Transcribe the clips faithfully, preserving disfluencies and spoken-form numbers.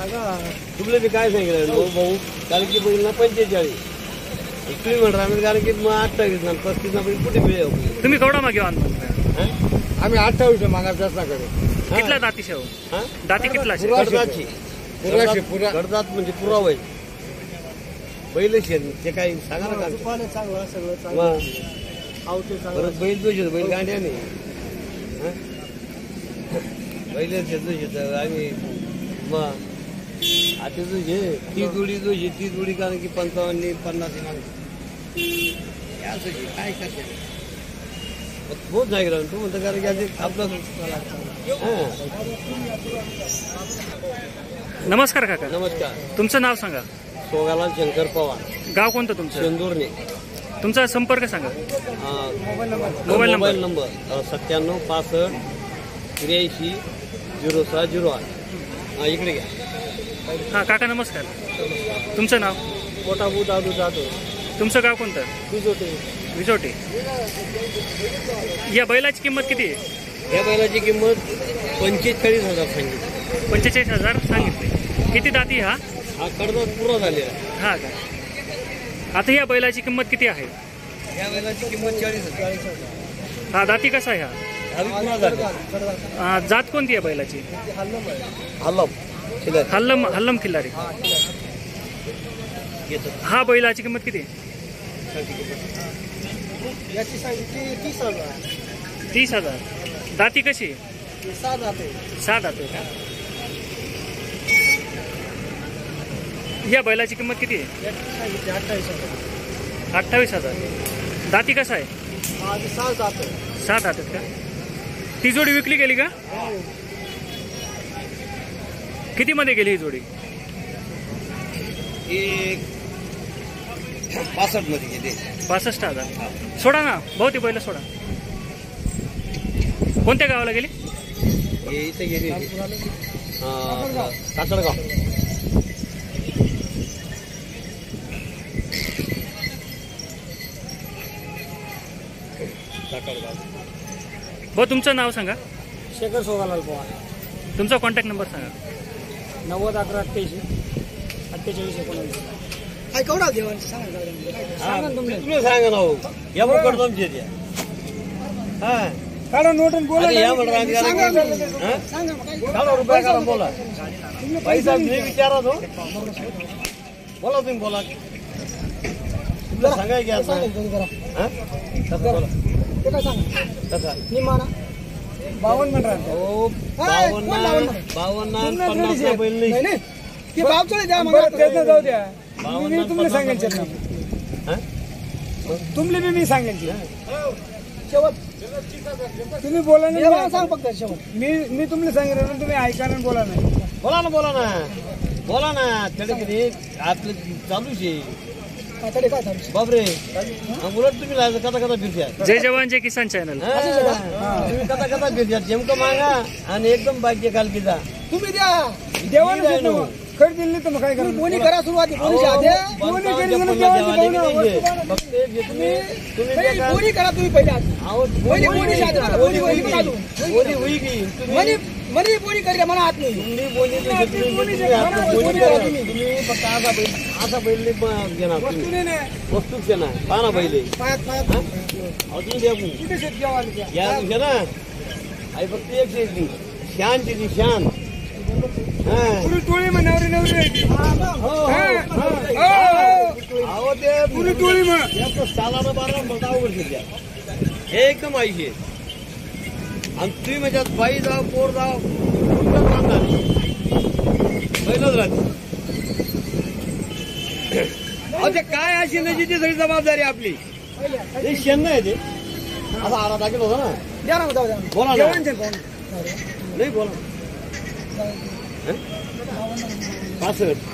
तुमले बी काय सांगितलं भाऊ भाऊ कारण की बैल ना पंचेचाळीस तुम्ही म्हणता कारण की मग अठ्ठावीस ना पस्तीस ना बैल कुठे मिळेल तुम्ही केवढा मागे आणता आम्ही अठ्ठावीस मागा शासनाकडे कितला दाती शेव दाती कितला गडदाची गडदात म्हणजे पुरावा आहे बैल शेत ते काही सांगा ना चांगलं सगळं परत बैल दोषी बैल गांड्या नाही बैल शेत दोषी आम्ही मग आता तुझे ती जोडी तुझी ती जोडी कारण की पंचावन्न पन्नास काय करते बहुत जागे तू म्हणतो कारण की आधी आपलं नमस्कार काका. नमस्कार. तुमचं नाव सांगा. सोगालाल शंकर पवार. गाव कोणतं तुमचं? चंदूरने. तुमचा संपर्क सांगा. मोबाईल नंबर नंबर सत्त्याण्णव पासष्ट त्र्याऐंशी झिरो सहा झिरो आठ. इकडे घ्या. हा काका नमस्कार. तुमचं नाव? पोटाबू दादू जाधव. तुमचं गाव कोणतं? विजोटे. विजोटे. या बैलाची किंमत किती आहे? या बैलाची किंमत पंचेचाळीस हजार सांगितली. पंचेचाळीस हजार सांगितले. किती दाती हा? हा कडदात पुरा झालेला. हा का. आता या बैलाची किंमत किती आहे? या बैलाची किंमत चाळीस हजार. हा दाती कसा आहे हा? जात कोणती आहे बैलाची? हल्लम हल्लम हल्लम खिल्लारी. हा बैलाची किंमत किती? तीस हजार. दाती कशी? सहा दाते का? या बैलाची किंमत किती आहे? अठ्ठावीस हजार. दाती कसा आहे? सहा दात का? ती जोडी विकली गेली का? किती मध्ये गेली ही जोडी? एक पासष्ट मध्ये गेली. पासष्ट हजार. सोडा ना भाऊ ती बैल सोडा. कोणत्या गावाला गेली? इथे गेली कातळगाव. भाऊ तुमचं नाव सांगा. शेखर सोगालाल पवार. तुमचा कॉन्टॅक्ट नंबर सांगा. नव्वद अकरा अठ्ठ्याऐंशी अठ्ठेचाळीस एकोणवीस. काय केवढा देवांचं सांगा तुम्ही सांगा ना या करतो आमच्या त्या हा काढा नोट आणि बोला. या म्हणून काढा रुपया काढा बोला. पैसा मी विचारा तो बोला तुम्ही बोला. तुला सांगाय की आता काय सांगा कसा निमाना बावन्न मिनिट. हो बावन्न बावन्न पन्नास बैल नाही ते बावचळे द्या मग जाऊ द्या. मी तुम्ही सांगायचे तुमले बी मी सांगायचे शेवट. तुम्ही बोला नाही सांग फक्त शेवट. मी मी तुम्हाला सांगितलं तुम्ही ऐका ना बोला नाही. बोला ना बोला ना बोला ना त्याला किती आपलं चालूच आहे बापरे. उलट तुम्ही कथा कथा फिरत्या. जय जवान जय किसान चॅनल तुम्ही कथा कथा फिरत्या. नेमकं मागा आणि एकदम बाईकचे कालकी जा. तुम्ही द्या देवाला खरं दिली नाही तर मग काय करा. कोणी करा सुरुवाती कोणी करा तुम्ही पहिले मनी कोणी करी मला हात नाही. फक्त असा बैल असा बैल घेणार वस्तूच घेणार. पाना पहिले अजून द्या ना आई फक्त एक शेती शान तिथे शान. पुरी टोळी मग नवरी नवरी अहो ते पुरी टोळी मग सालानं बारा मोठा उघड हे एकदम आईशी आहे. आणि तुम्ही म्हणजे बाई जाव पोर जाव पहिलंच राहते. अहो ते काय अशी नाही ती सगळी जबाबदारी आपली. हे शेण नाही ते असा आरा दाखल होता ना. द्या ना बोला ना नाही बोला. पासष्ट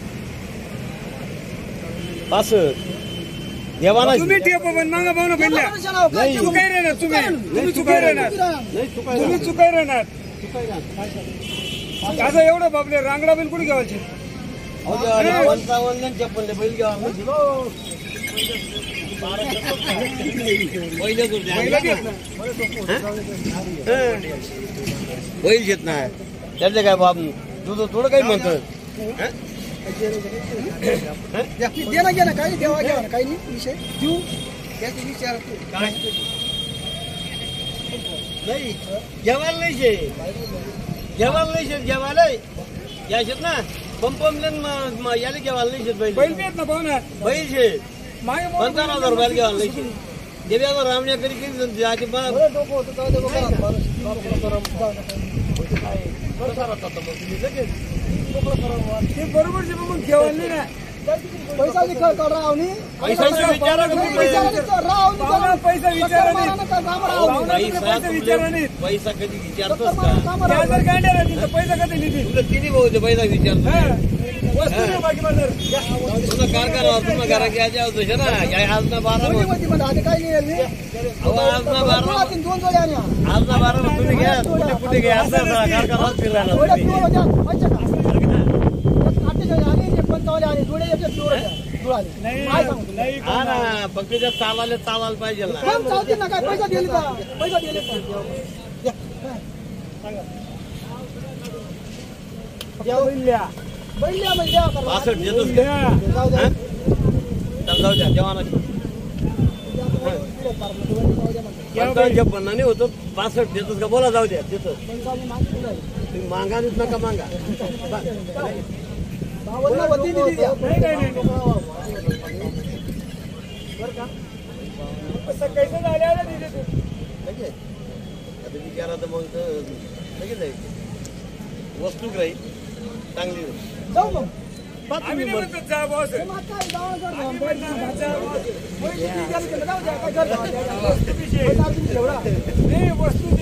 पासष्ट देवाना तुम्ही ठेप पण मागा पाहू ना पहिल्या चुकाय राहणार. तुम्ही तुम्ही चुकाय राहणार. तुम्ही चुकाय राहणार. आता एवढं बापले रांगडा बैल कुठे घ्यावायचे? पंचावन्न चप्पन बैल घ्या बैल घेत नाही त्यातले काय बाब तुझं थोडं काही म्हणतात. दे ना घे ना काही देवा घ्या ना काही नाही विषय देऊ त्याचे विचार काय नाही जेवायला नाही शे जेवायला नाही शेत जेवायला या शेत ना पंपमले याला जेवायला नाही शेत बैल बैल बी आहेत ना पाहू ना बैल शेत मागे पंचावन्न हजार रुपयाला घ्यायला नाही शेत देव्यावर रामण्या करी केली आधी मला डोकं होतं तेव्हा ते बघा ते बरोबर जे मग ठेवायला नाही ना पैसा राव नाही पैशाचा विचार पैसा विचारा नाही पैसा विचारा नाही पैसा कधी विचारतोस का जर गाड्या तिथं पैसा कधी लिहिली तुला किती भाऊ पैसा विचारतो वस्तू नाही बाकी बाजार तुला कारखाना तुला घरा घ्यायच्या होतो ना आज ना बारा आता काय नाही आज ना बारा दोन जोड्या आणल्या आज ना बारा तुम्ही घ्या कुठे कुठे घ्या असं कारखाना फिरला हा ना फक्त त्या चालायला चालायला पाहिजे ना काय पैसा दिले का पैसा दिले बैल्या बैल्या म्हणजे पासष्ट देतोस का जाऊ द्या जेवणा पन्ना नाही होतो पासष्ट देतोस का बोला जाऊ द्या देतो तुम्ही मागा देत नका मागा कैसे झाले आता विचारा तर मग लगेच आहे वस्तू राहील चांगली जाऊ मग तुम्ही वस्तू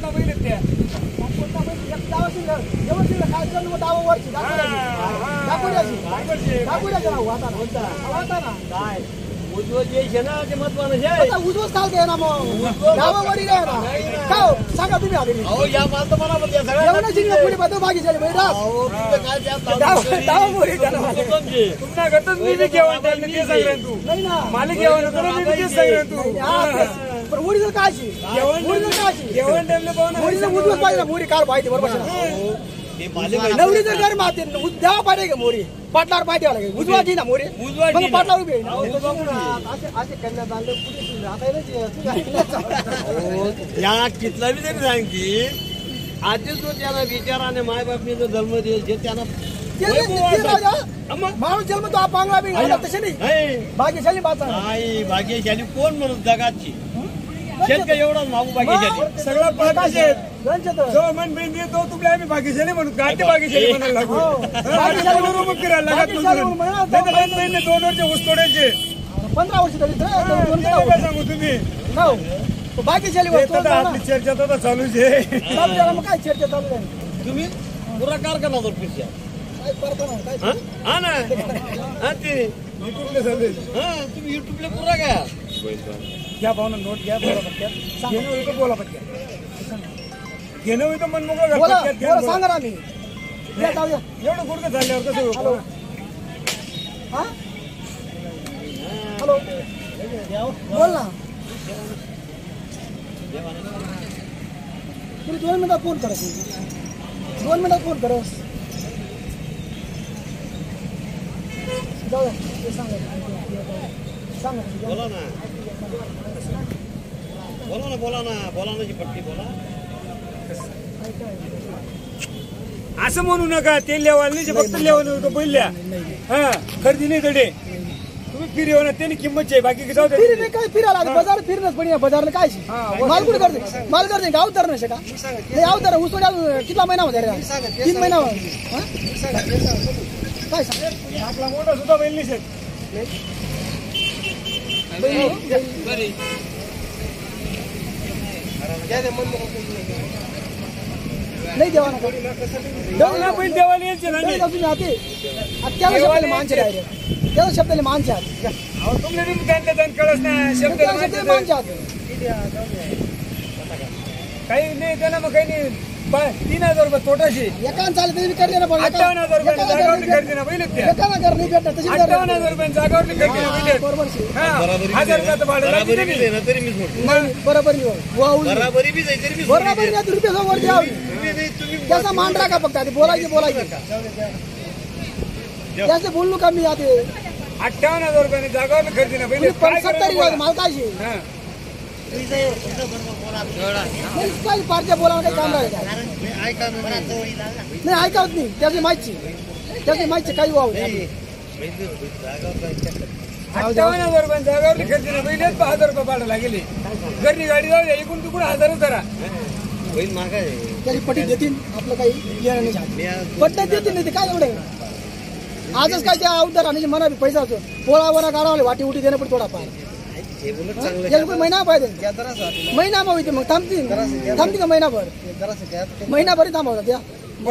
काय उज्ज्वल जे ना ते महत्वानं उजवच चालते ना मग गावावरी नाही ना काय सांगा तुम्ही आधी अहो या माल तर मला म्हणजे सगळ्या पुढे बदल बाकी झाले काय तुमच्या घरच मी बी जेवण सांगेन तू नाही ना मालिक जेवण सांगेन तू पण ओरिजिनल काय ओरिजिनल काय जेवण ओरिजिनल उजवच पाहिजे मोरी कार पाहिजे बरोबर नवरी जर घर माते द्यावा पाहिजे का मोरी पाटलावर पाहिजे वाला उजवाची ना मोरी उजवाची पाटलावर उभी या कितला बी तरी सांगते आधीच तो त्याला विचाराने माय बापनी जो जन्म देईल जे त्यांना माणूस जन्म तो पांगळा बी तसे नाही भाग्यशाली बात नाही भाग्यशाली कोण म्हणून जगाची शेतकरी एवढाच मागू भाग्यशाली सगळा पाहिजे जो मन बिन तो तुमल्या आम्ही भाग्यशाली म्हणून गाठी भाग्यशाली म्हणायला लागू भाग्यशाली बरोबर फिरायला लागत महिने दोन वर्ष ऊस तोडायचे पंधरा वर्ष तरी सांगू तुम्ही भाग्यशाली आपली चर्चा तर चालूच आहे मग काय चर्चा चालू आहे तुम्ही पुरा कारखाना जर पिशा हा ना हा ते युट्यूबला चालू हा तुम्ही युट्यूबला पुरा का घ्या भावना नोट घ्या बोला पटक्यात घेणं होतं बोला पटक्यात घेणं होतं मन मोकळं सांगा ना मी एवढं गुडकं झाल्यावर कसं हॅलो बोल ना तुम्ही दोन मिनिटात फोन करा दोन मिनिटात फोन करा जाऊ द्या सांगा सांगा बोला ना बोला ना बोला ना बोला ना पट्टी बोला असं म्हणू नका ते लेवल नाही फक्त लेवल होतो पहिल्या हा खरेदी नाही तडे तुम्ही फिरव ना त्यांनी किंमत आहे बाकी जाऊ दे काय फिरायला बाजार फिरणंच पण बाजारला काय माल कुठे करते माल करते गाव तर नाही का नाही गाव तर उसोड्या कितला महिना होता तीन महिना काय सांग आपला मोठा सुद्धा बैल नाही नाही देवा ना बैल देवाला यायचे ना तुम्ही आते त्याला शब्दाले मानचे डायरेक्ट त्याला शब्दाले मानचे आहात तुमने त्यांच्या त्यांना कळत नाही शब्दाला मानचे आहात काही नाही त्यांना मग काही नाही तीन हजार रुपये तोटाशी एकान चालत करते ना अठ्ठावन्न हजार रुपये जागावरती करते ना पहिले एकाला घर नाही भेटत अठ्ठावन्न हजार रुपये जागावरती करते ना पहिले बरोबर हजार रुपयाचं भाडं तरी मी बरोबर बराबरी बी तरी मी बरोबर रुपये समोर द्यावी त्याचा मान राखा फक्त आधी बोलायचे बोलायचे त्याचे बोललो का मी आता अठ्ठावन्न हजार रुपयाने जागावर खरेदी ना पहिले सत्तर माल काय काही पार्ट्या बोलावं काही काम नाही ऐकत नाही त्याची माहिती त्याची माहिती काही व्हावं अठ्ठावन्न हजार रुपये जागावर खरेदी ना पहिलेच पाच हजार रुपये पाडायला गेले घरची गाडी जाऊ द्या एकूण तिकडून हजारच करा त्याची पट्टी देतील आपलं काही पट्ट्यात देतील नाही ते काय एवढे आजच काय त्या अवतार आणि मना पैसा असतो पोळा वरा गाडावले वाटी उठी देणं पण थोडा पाय महिना पाहिजे महिना मग मग थांबतील थांबतील का महिनाभर महिनाभर थांबवतात त्या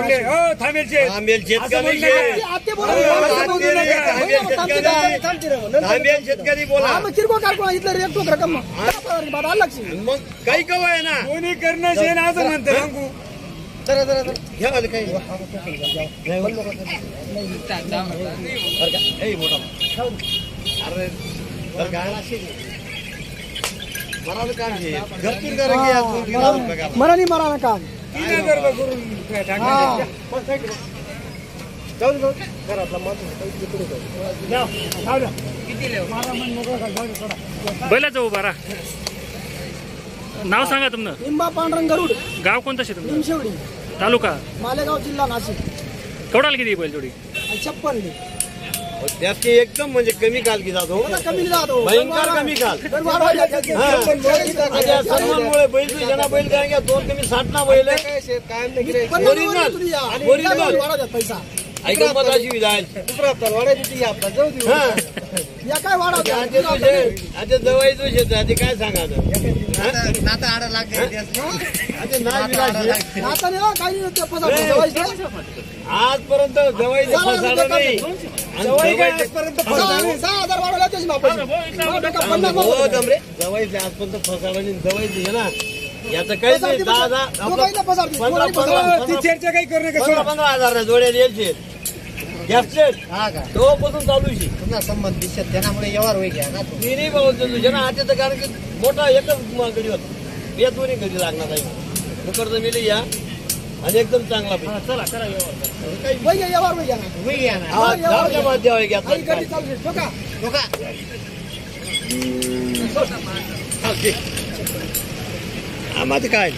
किरकोळ कारकोळ इथलं रेट तो रक्कम लक्ष काही कवाय ना कोणी करणं शे ना असं म्हणतं सांगू जरा जरा घ्या काही अरे मराठी मराठा काम तीन हजार रुपये करून बैलाचं उभा राहा. नाव सांगा तुमनं. निंबा पांढरंग गरुड. गाव कोणतं शे तुमचं? निमशेवडी तालुका मालेगाव जिल्हा नाशिक. केवढाला किती बैल जोडी? छप्पन. त्याची एकदम म्हणजे कमी काल की जातो कमी जातो भयंकर कमी काल सन्मानमुळे बैल जना बैल काय दोन कमी साठ ना बैल पैसा ऐकून अशी विधान काय वाढवते आता जवळ तुझे आधी काय सांगायचं आजपर्यंत जवळ फसाडा नाही सहा हजार वाढवला जवळ आजपर्यंत फसाडा नाही जवळ ना याचं काहीच नाही दहा दहा पंधरा चर्चा काही करू पंधरा पंधरा हजार जोड्या द्यायचे तो पासून चालू पुन्हा संबंध दिसत त्यामुळे व्यवहार होईल मी नाही बघतो तुझ्या ना आता कारण की मोठा एकच गडी होता या दोन्ही घरी लागणार आहे मुकरचं मिले या आणि एकदम चांगला चला करा आम्हाला काय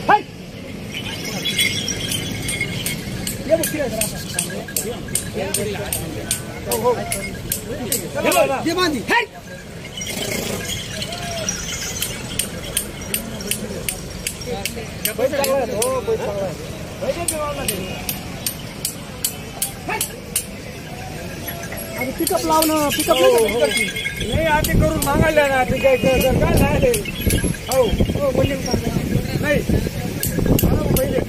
पिकअप लावणं पिकअप नाही आधी करून मागायला ना ते काय काय झाले हो हो बोलले नाही पहिले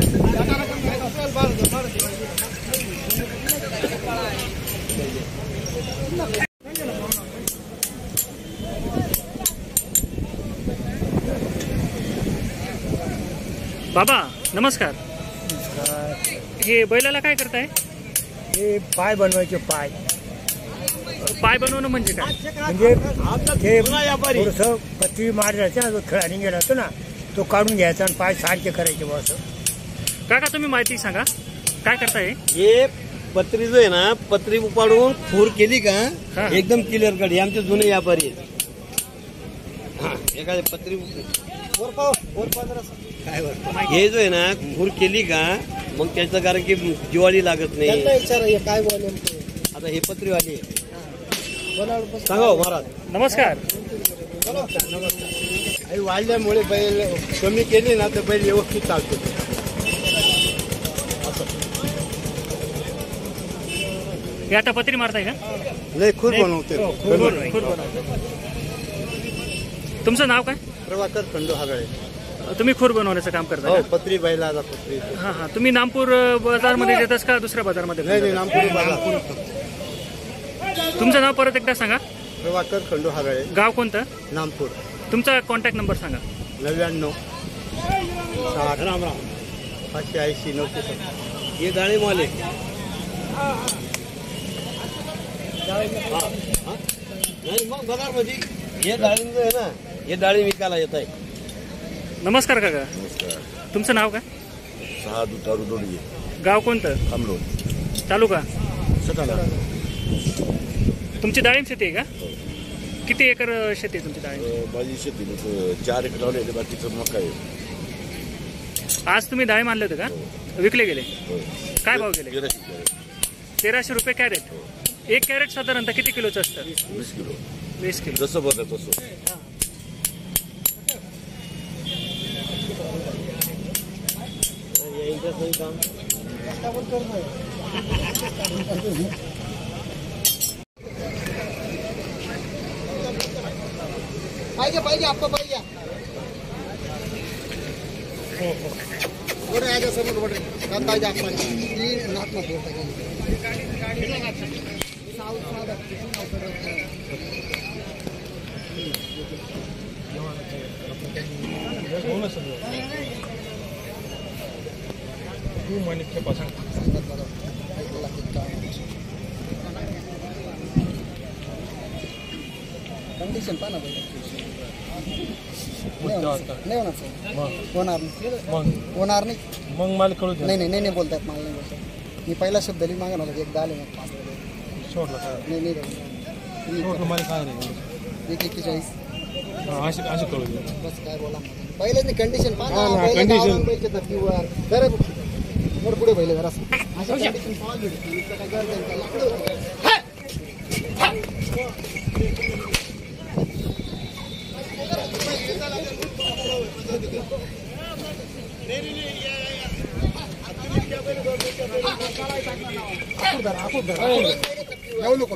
बाबा नमस्कार. हे बैलाला काय करताय? हे पाय बनवायचे पाय पाय बनवणं म्हणजे काय? म्हणजे ते थोडंसं पत्री मारायचा जो खेळाने गेला होतो ना तो काढून घ्यायचा आणि पाय सारखे करायचे बस. काका तुम्ही माहिती सांगा काय करताय? हे पत्री जो आहे ना पत्री उपाडून फूर केली का एकदम क्लिअर कट. हे आमचे जुने व्यापारी आहेत. हा एखादी पत्री हे जो आहे ना फूर केली का मग त्याचं कारण की दिवाळी लागत नाही. काय आता हे पत्रीवाली सांगा महाराज. नमस्कार. वाढल्यामुळे बैल कमी केली ना तर बैल व्यवस्थित चालतो. हे आता पत्री मारताय का? नाही खूर बनवते. तुमचं नाव काय? प्रभाकर खंडू हागळे. तुम्ही खूर बनवण्याचं काम करता? हो पत्री बैला पत्री. हा हा तुम्ही नामपूर बाजार मध्ये देतास का दुसऱ्या बाजारमध्ये? नाही नामपूर बाजार. तुमचं नाव परत एकदा सांगा. प्रभाकर खंडू हागळे. गाव कोणतं? नामपूर. तुमचा कॉन्टॅक्ट नंबर सांगा. नव्याण्णव साठ राम राम पाचशे ऐंशी नऊशे सत्तर. हे डाळे माले नाही मग बाजारमध्ये हे डाळी आहे ना हे डाळी विकायला येत आहे. नमस्कार काका. तुमचं नाव काय? सहा दुतारू दोडगे. गाव कोणतं? अमलोड. तालुका? सटाणा. तुमची डाळिंब शेती आहे का? किती एकर शेती आहे तुमची डाळिंब? माझी शेती चार एकर लावले, बाकीचं मका आहे. आज तुम्ही डाळिंब आणले होते का? विकले गेले? काय भाव गेले? तेराशे रुपये कॅरेट. एक कॅरेट साधारणतः किती किलोचं असतं? वीस किलो. वीस किलो. जसं बघत तसं. पाहिजे पाहिजे आपको पाहिजे बरं आहे समोर बरं कांदा जास्त ती नाक नको तू मानिक पासून कंडिशन पाना नाही होणार होणार नाही होणार नाही मग मला कळू नाही नाही नाही बोलतात मला नाही बोलतात. मी पहिला शब्द लिहि मागा मला एकदा आले मग सोडलं नाही नाही मला काय नाही एक एक्केचाळीस असं कळू बस काय बोला पहिलेच नाही कंडिशन पाहा कंडिशन खरं मोड पुढे पहिले जरा असं कंडिशन येऊ नको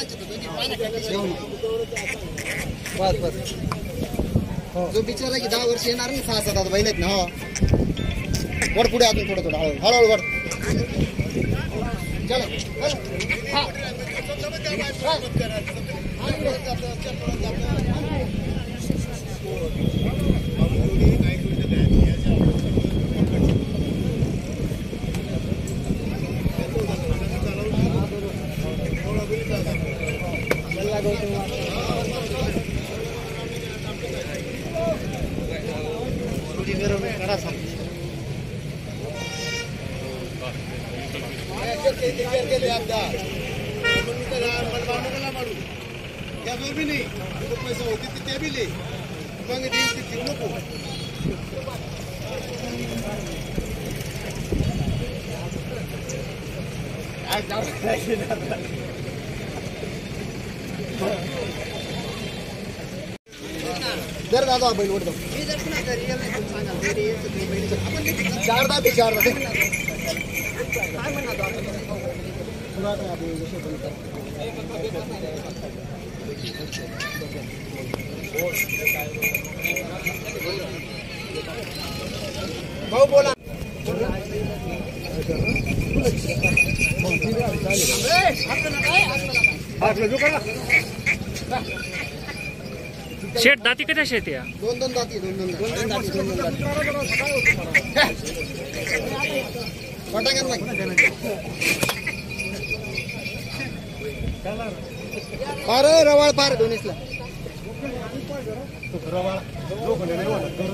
बस बस जो बिचारा की दहा वर्ष येणार नाही सहा सात आता बैल आहेत ना हो वर पुढे अजून थोडं थोडं हळूहळू हळूहळू वर पैसा होती ते बी ले मग नको जर दादा बैल ओढतो चार दाते चार दाते काय म्हणणार भाऊ बोला शेट दाती कशा शेती आहे? दोन दोन दाती दोन दोन दाती दोन दोन दाती पार रवाळ पार दोन्हीसला रवाळ